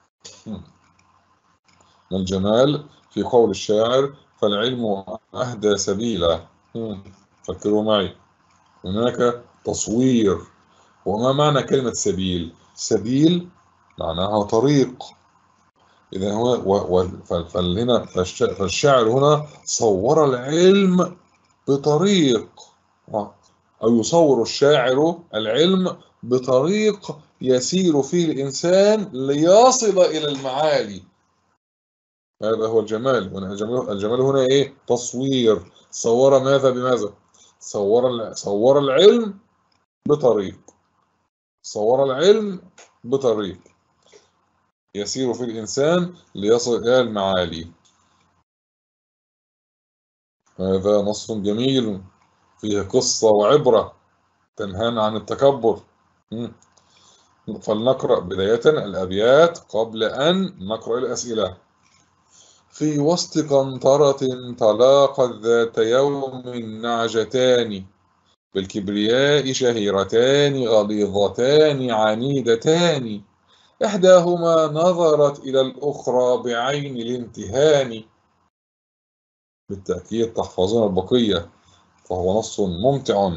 ما الجمال في قول الشاعر فالعلم أهدى سبيلا؟ فكروا معي. هناك تصوير. وما معنى كلمة سبيل؟ سبيل معناها طريق. إذا هو فهنا فالشاعر هنا صور العلم بطريق، أو يصور الشاعر العلم بطريق يسير فيه الإنسان ليصل إلى المعالي. هذا هو الجمال. الجمال هنا إيه؟ تصوير. صور ماذا بماذا؟ صور صور العلم بطريق. صور العلم بطريق يسير في الإنسان ليصل إلى المعالي. هذا نص جميل فيه قصة وعبرة تنهانا عن التكبر. فلنقرأ بداية الأبيات قبل أن نقرأ الأسئلة. في وسط قنطرة تلاقت ذات يوم نعجتان، بالكبرياء شهيرتان غليظتان عنيدتان، إحداهما نظرت إلى الأخرى بعين الامتهان. بالتأكيد تحفظون البقية فهو نص ممتع.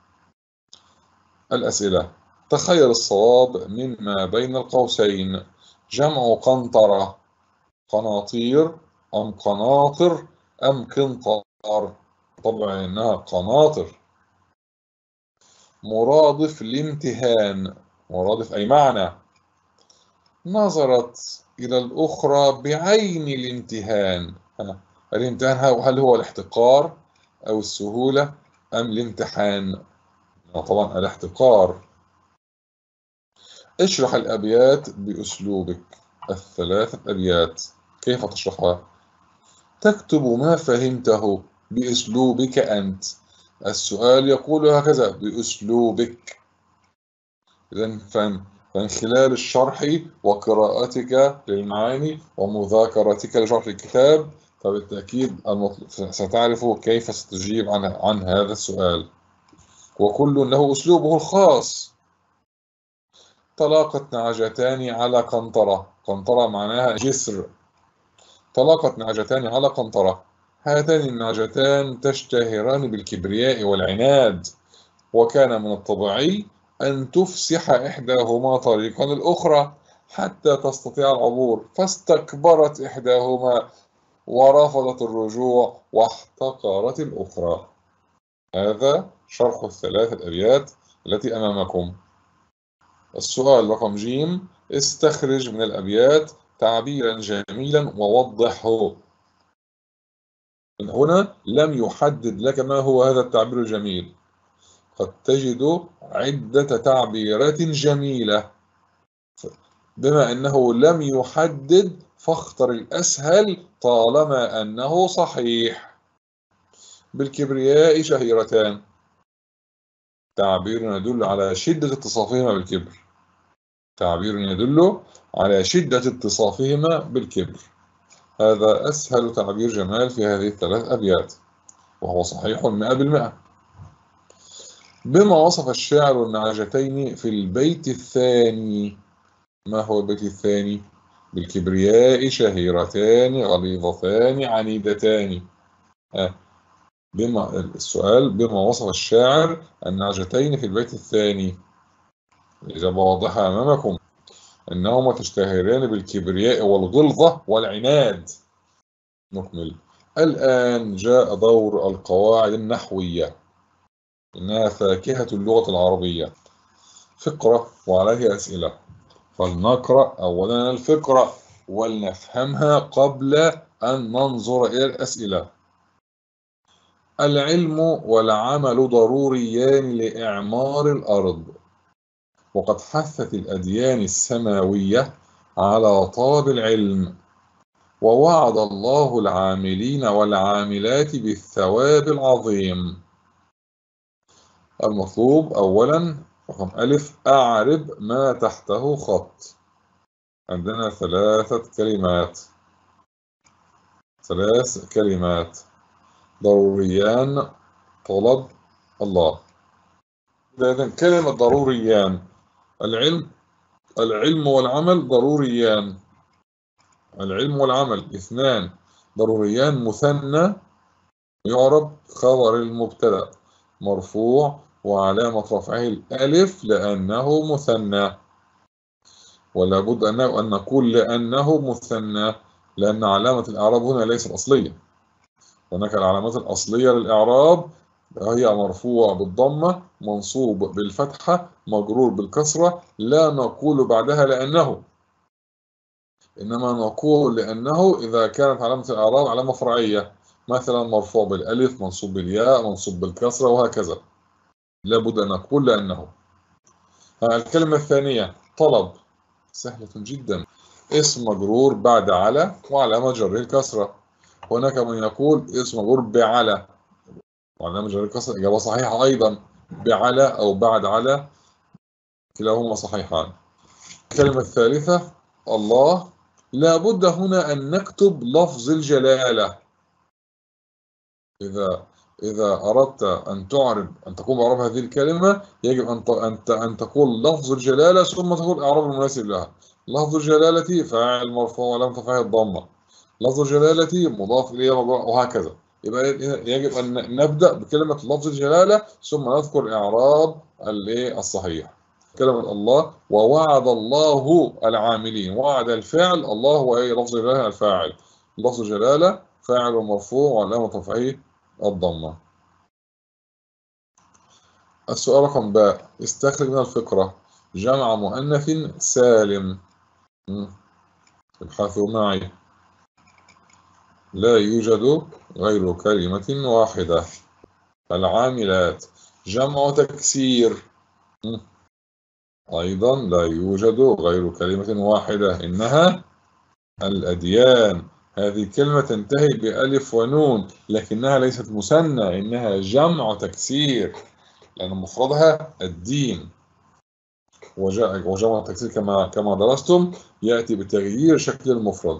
الأسئلة. تخير الصواب مما بين القوسين. جمع قنطرة قناطير أم قناطر أم قنطار؟ طبعا إنها قناطر. مرادف الامتهان، مرادف أي معنى. نظرت إلى الأخرى بعين الامتهان. الامتهان هل هو الاحتقار أو السهولة أم الامتحان؟ طبعا الاحتقار. اشرح الأبيات بأسلوبك. الثلاثة أبيات كيف تشرحها؟ تكتب ما فهمته بأسلوبك أنت. السؤال يقول هكذا بأسلوبك. إذن من خلال الشرح وقراءتك للمعاني ومذاكرتك لشرح الكتاب فبالتأكيد ستعرف كيف ستجيب عن, عن هذا السؤال، وكل له أسلوبه الخاص. تلاقت نعجتان على قنطرة. قنطرة معناها جسر. تلاقت نعجتان على قنطرة. هاتان النعجتان تشتهران بالكبرياء والعناد، وكان من الطبيعي أن تفسح إحداهما طريقا الأخرى حتى تستطيع العبور، فاستكبرت إحداهما ورفضت الرجوع واحتقرت الأخرى. هذا شرح الثلاثة أبيات التي أمامكم. السؤال رقم جيم. استخرج من الأبيات تعبيرا جميلا ووضحه. من هنا لم يحدد لك ما هو هذا التعبير الجميل، قد تجد عدة تعبيرات جميلة، بما أنه لم يحدد فاختر الأسهل طالما أنه صحيح. بالكبرياء شهيرتان، تعبير يدل على شدة اتصافهما بالكبر، تعبير يدل على شدة اتصافهما بالكبر. هذا أسهل تعبير جمال في هذه الثلاث أبيات، وهو صحيح مئة بالمئة. بما وصف الشاعر النعجتين في البيت الثاني. ما هو البيت الثاني؟ بالكبرياء شهيرتان غليظتان عنيدتان. آه. بما السؤال بما وصف الشاعر النعجتين في البيت الثاني. الإجابة واضحة أمامكم، إنهما تشتهران بالكبرياء والغلظة والعناد. نكمل. الآن جاء دور القواعد النحوية، إنها فاكهة اللغة العربية، فقرة وعليها أسئلة. فلنقرأ أولا الفقرة ولنفهمها قبل أن ننظر إلى الأسئلة. العلم والعمل ضروريان لإعمار الأرض، وقد حثت الأديان السماوية على طلب العلم، ووعد الله العاملين والعاملات بالثواب العظيم. المطلوب أولا رقم ألف، أعرب ما تحته خط. عندنا ثلاثة كلمات، ثلاث كلمات ضروريان، طلب، الله. إذن كلمة ضروريان، العلم العلم والعمل ضروريان، العلم والعمل اثنان ضروريان، مثنى، يعرب خبر المبتدأ مرفوع وعلامة رفعه الألف لأنه مثنى، ولا بد أنه أن نقول لأنه مثنى، لأن علامة الإعراب هنا ليست أصلية. هناك العلامات الأصلية للإعراب هي مرفوع بالضمة، منصوب بالفتحة، مجرور بالكسرة، لا نقول بعدها لأنه، إنما نقول لأنه إذا كانت علامة الإعراب علامة فرعية، مثلا مرفوع بالألف، منصوب بالياء، منصوب بالكسرة، وهكذا، لابد أن نقول لأنه. الكلمة الثانية طلب، سهلة جدا، اسم مجرور بعد على وعلامة جره الكسرة. هناك من يقول اسم مجرور بعلى وعلامة جره الكسرة، إجابة صحيحة أيضا، بعلى أو بعد على كلاهما صحيحان. الكلمة الثالثة الله، لابد هنا أن نكتب لفظ الجلالة. إذا إذا أردت أن تعرب أن تقوم بإعراب هذه الكلمة يجب أن أن أن تقول لفظ الجلالة ثم تقول الإعراب المناسب لها. لفظ الجلالة فاعل مرفوع وعلامة رفعه الضمة، لفظ الجلالة مضاف إليه وهكذا. يبقى يجب أن نبدأ بكلمة لفظ الجلالة ثم نذكر إعراب الصحيح. كلمة الله، ووعد الله العاملين، وعد الفعل، الله هو أي لفظ الجلالة الفاعل، لفظ الجلالة فاعل مرفوع وعلامة رفعه الضمة. السؤال رقم باء، استخرج من الفقرة جمع مؤنث سالم. ابحثوا معي. لا يوجد غير كلمة واحدة. العاملات جمع تكسير، أيضا لا يوجد غير كلمة واحدة، إنها الأديان. هذه كلمة تنتهي بألف ونون لكنها ليست مثنى، إنها جمع تكسير لأن مفردها الدين. وجمع التكسير كما كما درستم يأتي بتغيير شكل المفرد.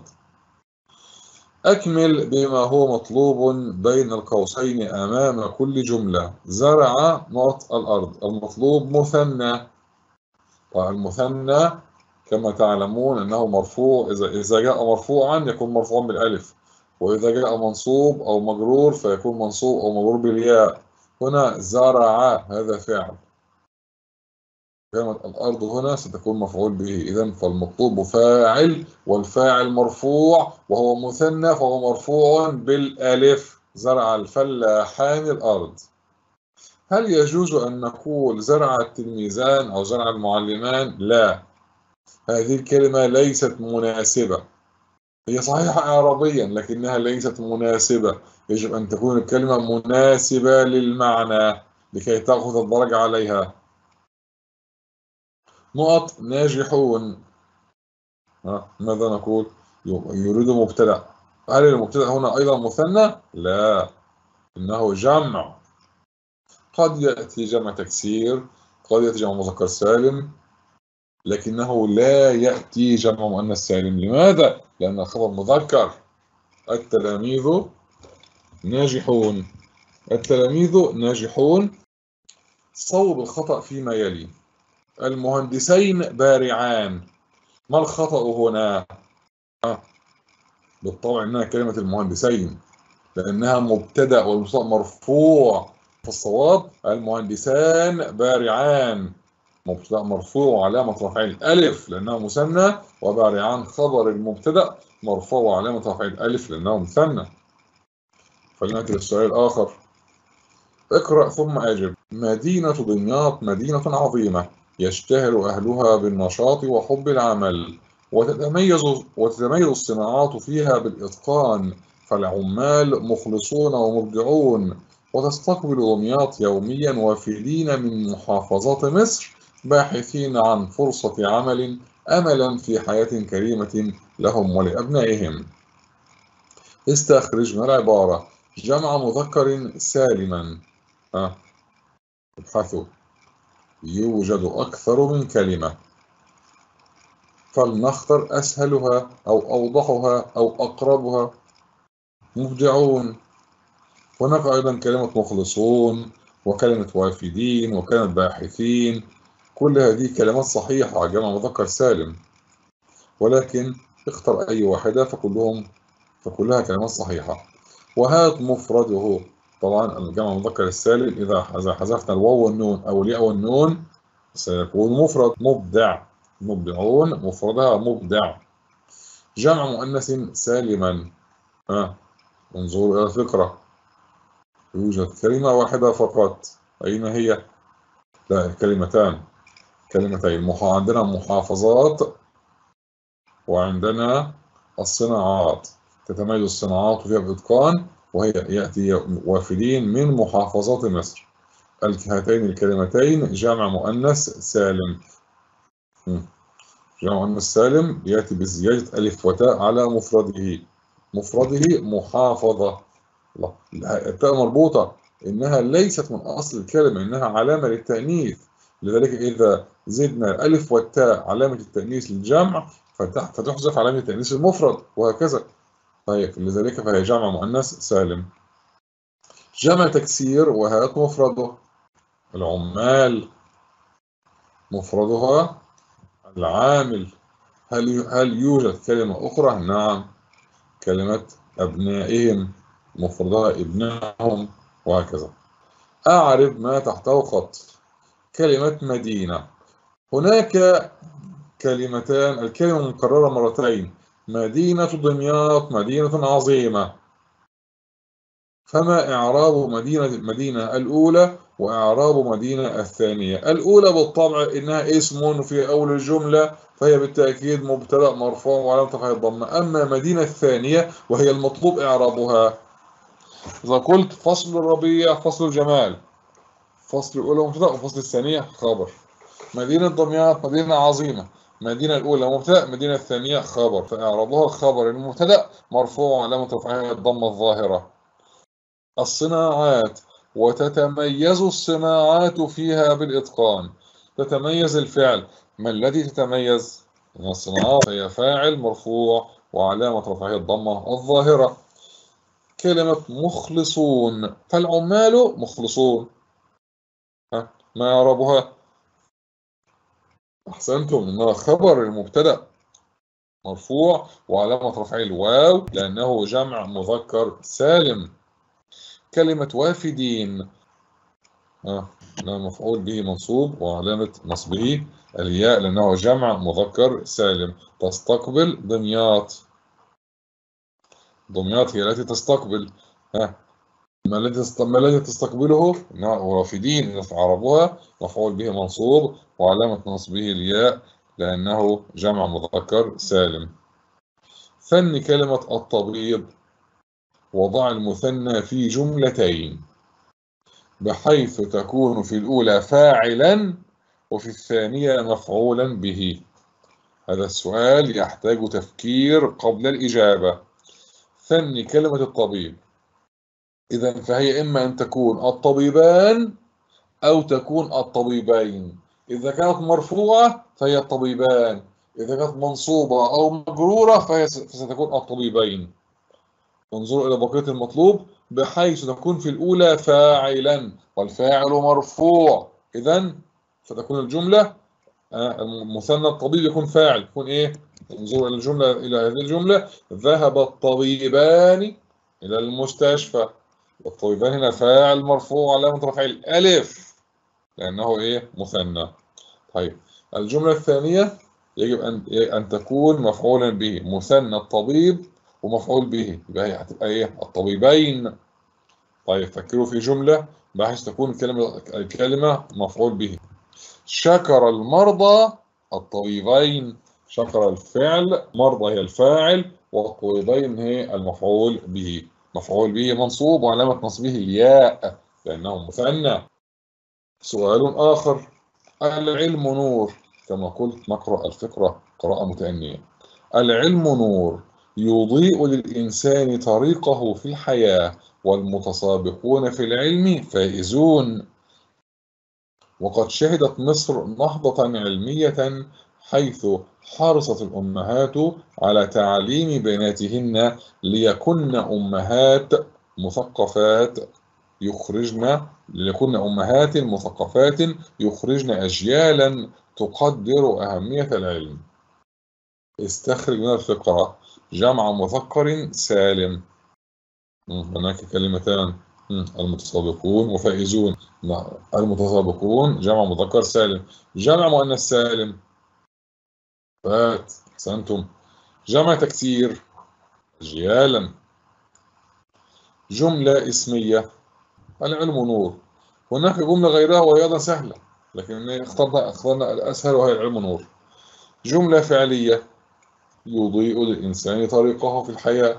أكمل بما هو مطلوب بين القوسين أمام كل جملة. زرع نقط الأرض، المطلوب مثنى، والمثنى كما تعلمون أنه مرفوع، إذا إذا جاء مرفوعا يكون مرفوعا بالألف، وإذا جاء منصوب أو مجرور فيكون منصوب أو مجرور بالياء. هنا زرع هذا فعل، كلمة الأرض هنا ستكون مفعول به، إذن فالمطلوب فاعل والفاعل مرفوع وهو مثنى فهو مرفوع بالألف. زرع الفلاحان الأرض. هل يجوز أن نقول زرع التلميذان أو زرع المعلمان؟ لا، هذه الكلمة ليست مناسبة، هي صحيحة إعرابيا لكنها ليست مناسبة. يجب أن تكون الكلمة مناسبة للمعنى لكي تأخذ الدرجة عليها. نقط ناجحون. ها ماذا نقول؟ يريد مبتدأ. هل المبتدأ هنا أيضا مثنى؟ لا، إنه جمع. قد يأتي جمع تكسير، قد يأتي جمع مذكر سالم، لكنه لا يأتي جمع مؤنث سالم. لماذا؟ لأن الخبر مذكر. التلاميذ ناجحون. التلاميذ ناجحون. صوب الخطأ فيما يلي: المهندسين بارعان. ما الخطأ هنا؟ آه. بالطبع إنها كلمة المهندسين لأنها مبتدأ والمبتدأ مرفوع، فالصواب المهندسان بارعان. مبتدأ مرفوع وعلامة رفعه الألف لأنه مثنى، وبارعان خبر المبتدأ مرفوع وعلامة رفعه الألف لأنه مثنى. فلنأتي للسؤال الآخر. اقرأ ثم أجب. مدينة دمياط مدينة عظيمة يشتهر أهلها بالنشاط وحب العمل، وتتميز وتتميز الصناعات فيها بالإتقان، فالعمال مخلصون ومبدعون، وتستقبل دمياط يوميا وافدين من محافظات مصر باحثين عن فرصة عمل أملا في حياة كريمة لهم ولأبنائهم. استخرج من العبارة جمع مذكر سالما. ها ابحثوا. يوجد أكثر من كلمة، فلنختر أسهلها أو أوضحها أو أقربها. مبدعون. هناك أيضا كلمة مخلصون وكلمة وافدين وكلمة باحثين، كل هذه كلمات صحيحة جمع مذكر سالم، ولكن اختر أي واحدة فكلهم فكلها كلمات صحيحة. وهات مفرده. طبعا الجمع المذكر السالم إذا حذفنا الواو والنون أو الياء والنون سيكون مفرد. مبدع. مبدعون مفردها مبدع. جمع مؤنث سالما. ها انظروا إلى الفكرة. يوجد كلمة واحدة فقط، أين هي؟ لا، كلمتان كلمتين. عندنا محافظات وعندنا الصناعات. تتميز الصناعات فيها بإتقان، وهي يأتي وافدين من محافظات مصر. هاتين الكلمتين جمع مؤنث سالم. جمع مؤنث سالم يأتي بزيادة ألف وتاء على مفرده. مفرده محافظة. التاء مربوطة، إنها ليست من أصل الكلمة، إنها علامة للتأنيث. لذلك إذا زدنا الألف والتاء علامة التأنيث للجمع فتحذف علامة التأنيث المفرد، وهكذا. طيب لذلك فهي جمع مؤنث سالم. جمع تكسير وهات مفرده. العمال مفردها العامل. هل هل يوجد كلمة أخرى؟ نعم، كلمة أبنائهم مفردها ابنائهم، وهكذا. أعرف ما تحته خط. كلمة مدينة. هناك كلمتان، الكلمة مكررة مرتين: مدينة دمياط مدينة عظيمة. فما إعراب مدينة المدينة الأولى وإعراب مدينة الثانية؟ الأولى بالطبع إنها اسم في أول الجملة، فهي بالتأكيد مبتدأ مرفوع وعلامة رفعه الضمة. أما مدينة الثانية وهي المطلوب إعرابها، إذا قلت فصل الربيع فصل الجمال، فصل الأولى مبتدأ وفصل الثانية خبر. مدينة دمياط مدينة عظيمة، مدينة الأولى مبتدأ، مدينة الثانية خبر، فإعرابها خبر المبتدأ مرفوع وعلامة رفعه الضمة الظاهرة. الصناعات. وتتميز الصناعات فيها بالإتقان. تتميز الفعل. ما الذي تتميز؟ الصناعات هي فاعل مرفوع وعلامة رفعه الضمة الظاهرة. كلمة مخلصون. فالعمال مخلصون. ها ما يعربها؟ أحسنتم، إنها خبر المبتدأ مرفوع وعلامة رفعه الواو لأنه جمع مذكر سالم. كلمة وافدين. آه. لا، مفعول به منصوب وعلامة نصبه الياء لأنه جمع مذكر سالم. تستقبل دمياط. دمياط هي التي تستقبل. ها ما الذي ما الذي تستقبله؟ وافدين عربها مفعول به منصوب وعلامة نصبه الياء لأنه جمع مذكر سالم. ثني كلمة الطبيب، وضع المثنى في جملتين بحيث تكون في الأولى فاعلا وفي الثانية مفعولا به. هذا السؤال يحتاج تفكير قبل الإجابة. ثني كلمة الطبيب، إذا فهي إما أن تكون الطبيبان أو تكون الطبيبين. إذا كانت مرفوعة فهي الطبيبان، إذا كانت منصوبة أو مجرورة فهي ستكون الطبيبين. انظروا إلى بقية المطلوب بحيث تكون في الأولى فاعلا والفاعل مرفوع، إذا فتكون الجملة مثنى الطبيب يكون فاعل، يكون إيه؟ انظروا إلى الجملة، إلى هذه الجملة: ذهب الطبيبان إلى المستشفى. الطبيبان هنا فاعل مرفوع علامة رفعه الألف لأنه إيه؟ مثنى. طيب الجملة الثانية يجب أن أن تكون مفعولا به، مثنى الطبيب ومفعول به، يبقى هي هتبقى إيه؟ الطبيبين. طيب فكروا في جملة بحيث تكون الكلمة الكلمة مفعول به. شكر المرضى الطبيبين. شكر الفعل، مرضى هي الفاعل، والطبيبين هي المفعول به. مفعول به منصوب وعلامة نصبه الياء لأنه مثنى. سؤال آخر: العلم نور. كما قلت نقرأ الفقرة قراءة متأنية. العلم نور يضيء للإنسان طريقه في الحياة، والمتسابقون في العلم فائزون. وقد شهدت مصر نهضة علمية حيث حرصت الأمهات على تعليم بناتهن ليكن أمهات مثقفات يخرجن ليكن أمهات مثقفات يخرجن أجيالا تقدر أهمية العلم. استخرج من الفقرة جمع مذكر سالم. هناك كلمتان: المتسابقون وفائزون. المتسابقون جمع مذكر سالم. جمع مؤنث سالم فات، أحسنتم. جمع تكسير أجيالا. جملة اسمية: العلم نور. هناك جملة غيرها وهي أيضا سهلة لكن اخترنا اخترنا الأسهل وهي العلم نور. جملة فعلية: يضيء للإنسان طريقه في الحياة.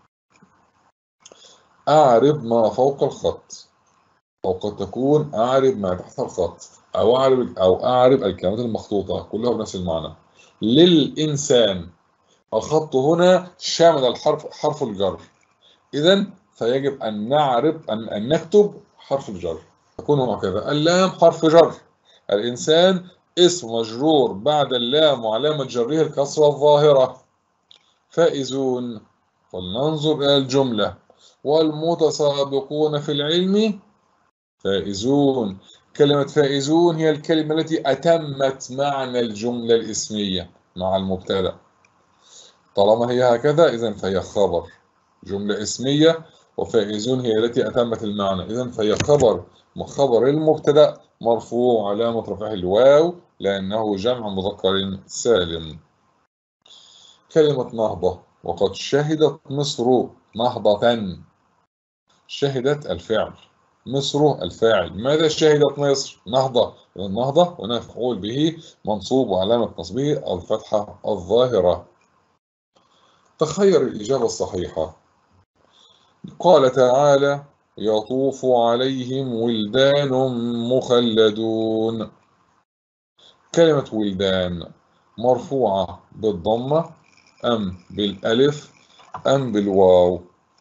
أعرب ما فوق الخط، أو قد تكون أعرب ما تحت الخط، أو أعرب أو أعرب الكلمات المخطوطة كلها بنفس المعنى. للإنسان، الخط هنا شامل الحرف حرف الجر، إذا فيجب أن نعرب أن, أن نكتب حرف الجر، تكون هكذا: اللام حرف جر، الإنسان اسم مجرور بعد اللام وعلامة جره الكسرة الظاهرة. فائزون. فلننظر إلى الجملة: والمتسابقون في العلم فائزون. كلمة فائزون هي الكلمة التي أتمت معنى الجملة الاسمية مع المبتدأ. طالما هي هكذا إذن فهي خبر، جملة اسمية وفائزون هي التي أتمت المعنى، إذن فهي خبر. خبر المبتدأ مرفوع علامة رفعه الواو لأنه جمع مذكر سالم. كلمة نهضة: وقد شهدت مصر نهضة. شهدت الفعل، مصر الفاعل. ماذا شهدت مصر؟ نهضة. النهضة هنا مفعول به منصوب وعلامة نصبه الفتحة الظاهرة. تخير الإجابة الصحيحة. قال تعالى: يطوف عليهم ولدان مخلدون. كلمة ولدان مرفوعة بالضمة أم بالألف أم بالواو؟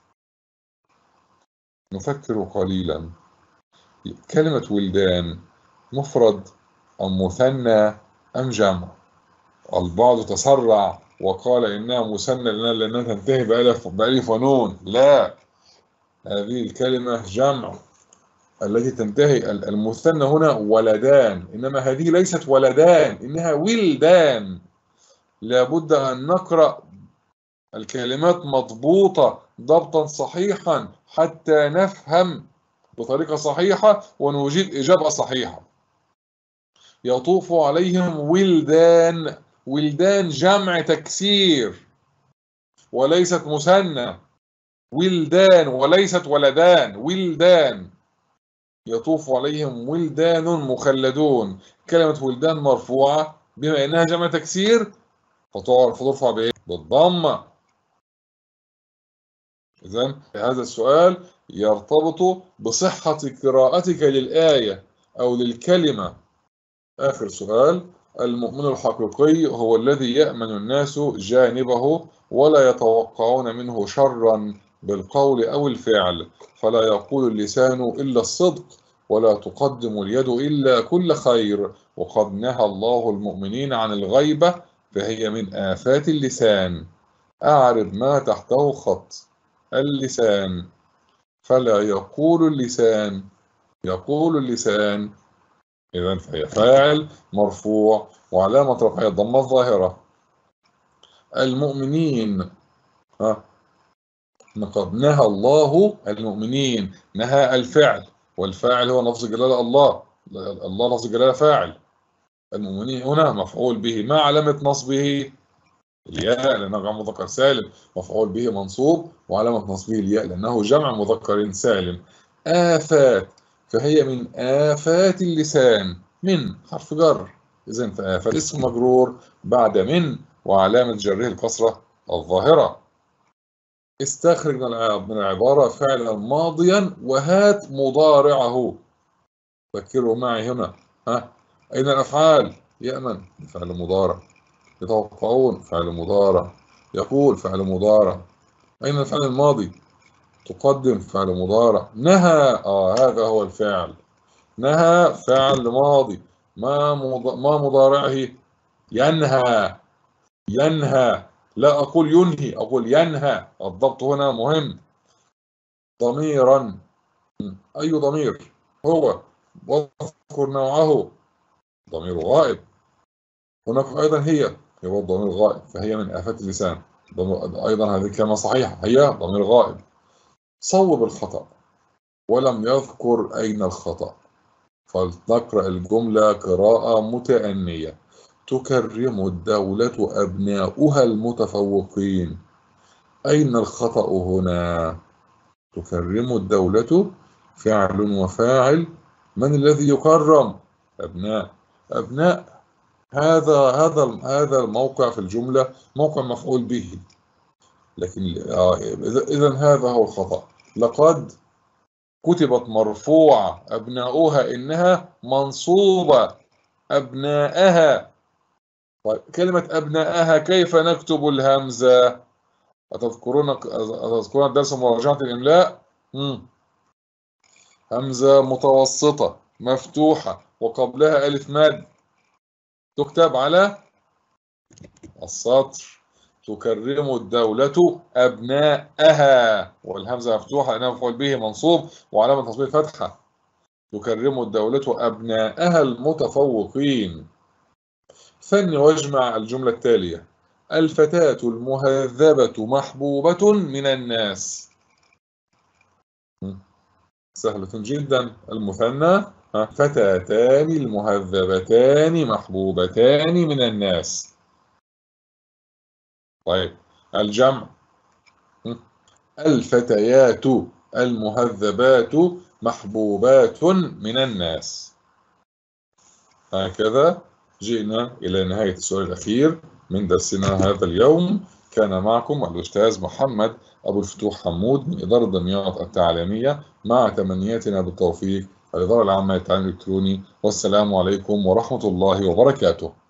نفكر قليلا. كلمة ولدان مفرد أم مثنى أم جمع؟ البعض تسرع وقال إنها مثنى لأنها تنتهي بألف بألف ونون. لا، هذه الكلمة جمع. التي تنتهي المثنى هنا ولدان، إنما هذه ليست ولدان، إنها ولدان. لابد أن نقرأ الكلمات مضبوطة ضبطا صحيحا حتى نفهم بطريقة صحيحة ونجيب إجابة صحيحة. يطوف عليهم ولدان، ولدان جمع تكسير وليست مثنى، ولدان وليست ولدان، ولدان. يطوف عليهم ولدان مخلدون. كلمة ولدان مرفوعة بما إنها جمع تكسير فترفع بإيه؟ بالضمة. إذن هذا السؤال يرتبط بصحة قراءتك للآية أو للكلمة. آخر سؤال: المؤمن الحقيقي هو الذي يأمن الناس جانبه ولا يتوقعون منه شرا بالقول أو الفعل، فلا يقول اللسان إلا الصدق ولا تقدم اليد إلا كل خير، وقد نهى الله المؤمنين عن الغيبة فهي من آفات اللسان. أعرب ما تحته خط. اللسان، فلا يقول اللسان، يقول اللسان. إذا فهي فاعل مرفوع وعلامة رفعه الضمة الظاهرة. المؤمنين، ها قد نهى الله المؤمنين، نهى الفعل، والفاعل هو لفظ جلالة الله، الله لفظ جلالة فاعل. المؤمنين هنا مفعول به، ما علامة نصبه؟ الياء لأنه جمع مذكر سالم، مفعول به منصوب وعلامة نصبه الياء لأنه جمع مذكر سالم. آفات، فهي من آفات اللسان، من حرف جر، إذن فآفات اسم مجرور بعد من وعلامة جره الكسرة الظاهرة. استخرج من العبارة فعلا ماضيا وهات مضارعه. فكروا معي هنا، ها أين الأفعال؟ يأمن فعل مضارع، يتوقعون فعل مضارع، يقول فعل مضارع. أين الفعل الماضي؟ تقدم فعل مضارع. نهى، آه هذا هو الفعل، نهى فعل ماضي، ما ما مضارعه؟ ينهى، ينهى، لا أقول ينهي، أقول ينهى، الضبط هنا مهم. ضميرا، أي ضمير هو؟ واذكر نوعه، ضمير غائب. هناك أيضا هي، هو الضمير غائب فهي من آفات اللسان، أيضا هذه كلمة صحيحة، هي ضمير غائب. صوب الخطأ، ولم يذكر أين الخطأ، فلنقرأ الجملة قراءة متأنية. تكرم الدولة أبناؤها المتفوقين. أين الخطأ هنا؟ تكرم الدولة فعل وفاعل، من الذي يكرم؟ أبناء، أبناء، هذا هذا هذا الموقع في الجملة موقع مفعول به، لكن إذا هذا هو الخطأ. لقد كتبت مرفوعة أبناؤها، إنها منصوبة أبناءها. طيب كلمة أبناءها كيف نكتب الهمزة؟ أتذكرون أتذكرون درس مراجعة الإملاء؟ مم. همزة متوسطة مفتوحة وقبلها ألف ماد، تكتب على السطر. تكرم الدولة أبناءها، والهمزة مفتوحة لأنها مفعول به منصوب وعلامة نصبه فتحة. تكرم الدولة أبناءها المتفوقين. ثني واجمع الجملة التالية: الفتاة المهذبة محبوبة من الناس. سهلة جدا. المثنى: فتاتان المهذبتان محبوبتان من الناس. طيب الجمع: الفتيات المهذبات محبوبات من الناس. هكذا جئنا إلى نهاية السؤال الأخير من درسنا هذا اليوم. كان معكم الأستاذ محمد أبو الفتوح حمود من إدارة دمياط التعليمية، مع تمنياتنا بالتوفيق الإدارة العامة للتعليم الإلكتروني. والسلام عليكم ورحمة الله وبركاته.